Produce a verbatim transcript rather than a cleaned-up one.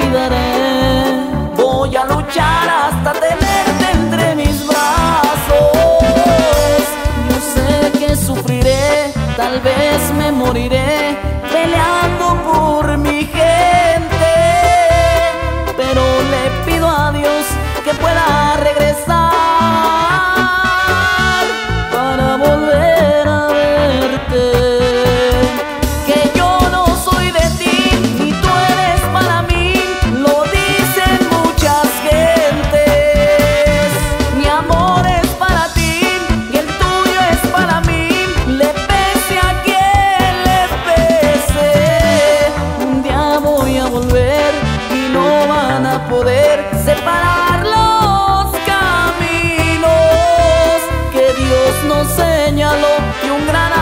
olvidaré. Voy a luchar hasta tenerte entre mis brazos. Yo sé que sufriré, tal vez me moriré peleando por mi gente, pero le pido a Dios que pueda regresar para volver a verte. Que yo no soy de ti, ni tú eres para mí, lo dicen muchas gentes. Mi amor es para ti y el tuyo es para mí, le pese a quien le pese. Un día voy a volver y no van a poder separar los caminos que Dios nos señaló, y un gran